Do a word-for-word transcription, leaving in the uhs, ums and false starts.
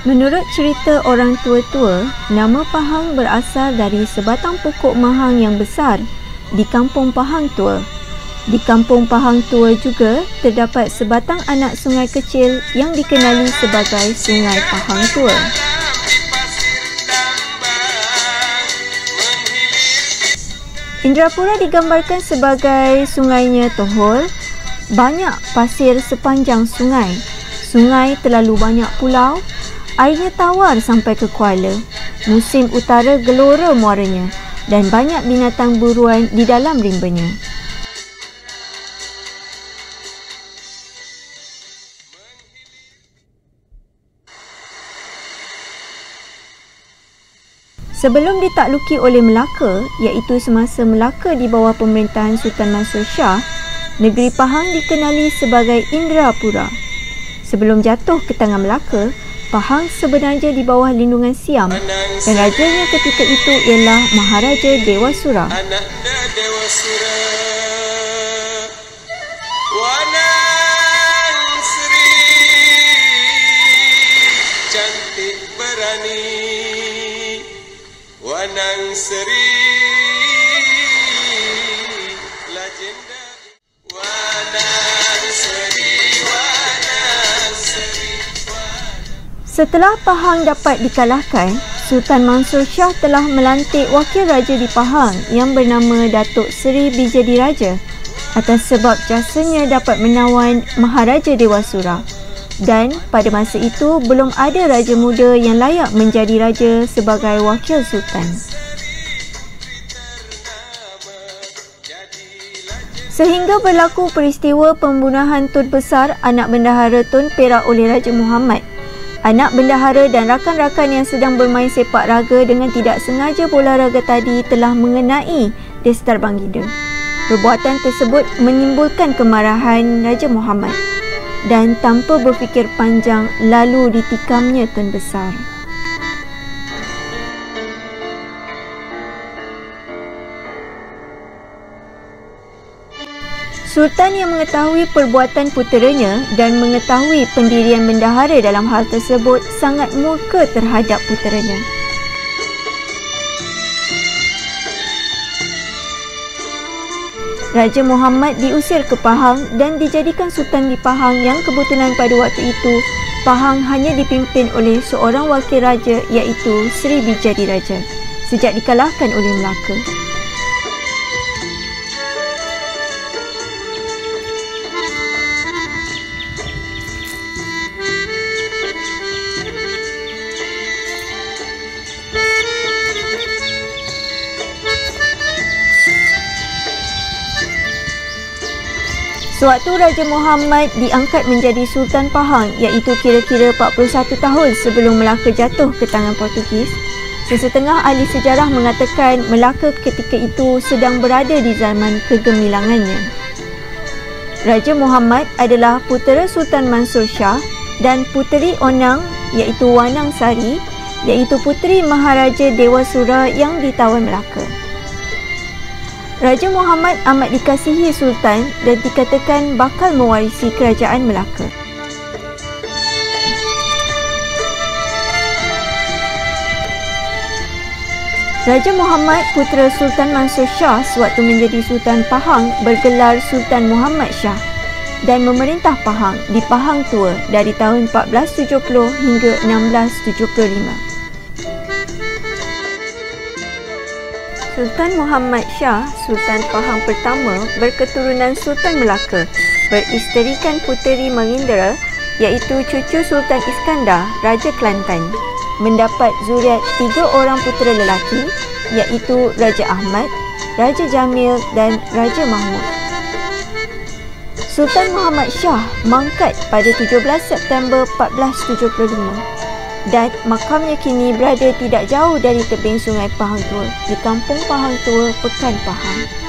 Menurut cerita orang tua-tua, nama Pahang berasal dari sebatang pokok mahang yang besar di Kampung Pahang Tua. Di Kampung Pahang Tua juga terdapat sebatang anak sungai kecil yang dikenali sebagai Sungai Pahang Tua. Indrapura digambarkan sebagai sungainya Tohol, banyak pasir sepanjang sungai. Sungai terlalu banyak pulau, airnya tawar sampai ke Kuala. Musim utara gelora muaranya dan banyak binatang buruan di dalam rimbanya. Sebelum ditakluki oleh Melaka, iaitu semasa Melaka di bawah pemerintahan Sultan Mansur Shah, negeri Pahang dikenali sebagai Indrapura. Sebelum jatuh ke tangan Melaka, Pahang sebenarnya di bawah lindungan Siam dan rajanya ketika itu ialah Maharaja Dewasura. Ananda Dewasura, Wanang Sri, cantik berani, Wanang Sri, legenda. Wanang Sri, Wanang Sri. Setelah Pahang dapat dikalahkan, Sultan Mansur Shah telah melantik wakil raja di Pahang yang bernama Datuk Seri Bijadiraja atas sebab jasanya dapat menawan Maharaja Dewasura. Dan pada masa itu belum ada raja muda yang layak menjadi raja sebagai wakil sultan. Sehingga berlaku peristiwa pembunuhan Tun Besar, anak bendahara Tun Perak oleh Raja Muhammad. Anak bendahara dan rakan-rakan yang sedang bermain sepak raga dengan tidak sengaja bola raga tadi telah mengenai Destar Baginda. Perbuatan tersebut menimbulkan kemarahan Raja Muhammad dan tanpa berfikir panjang lalu ditikamnya Tun Besar. Sultan yang mengetahui perbuatan puteranya dan mengetahui pendirian bendahara dalam hal tersebut sangat murka terhadap puteranya. Raja Muhammad diusir ke Pahang dan dijadikan sultan di Pahang yang kebetulan pada waktu itu Pahang hanya dipimpin oleh seorang wakil raja iaitu Seri Bijadiraja sejak dikalahkan oleh Melaka. Sewaktu Raja Muhammad diangkat menjadi Sultan Pahang iaitu kira-kira empat puluh satu tahun sebelum Melaka jatuh ke tangan Portugis, sesetengah ahli sejarah mengatakan Melaka ketika itu sedang berada di zaman kegemilangannya. Raja Muhammad adalah putera Sultan Mansur Shah dan puteri Onang iaitu Wanang Sari iaitu puteri Maharaja Dewasura yang ditawan Melaka. Raja Muhammad amat dikasihi Sultan dan dikatakan bakal mewarisi kerajaan Melaka. Raja Muhammad, putera Sultan Mansur Shah sewaktu menjadi Sultan Pahang bergelar Sultan Muhammad Shah dan memerintah Pahang di Pahang Tua dari tahun empat belas tujuh puluh hingga enam belas tujuh puluh lima. Sultan Muhammad Shah, Sultan Pahang pertama, berketurunan Sultan Melaka, beristerikan puteri Mahindra iaitu cucu Sultan Iskandar, Raja Kelantan. Mendapat zuriat tiga orang putera lelaki iaitu Raja Ahmad, Raja Jamil dan Raja Mahmud. Sultan Muhammad Shah mangkat pada tujuh belas September empat belas tujuh puluh lima. Dan makamnya kini berada tidak jauh dari tebing Sungai Pahang Tua di Kampung Pahang Tua, Pekan Pahang.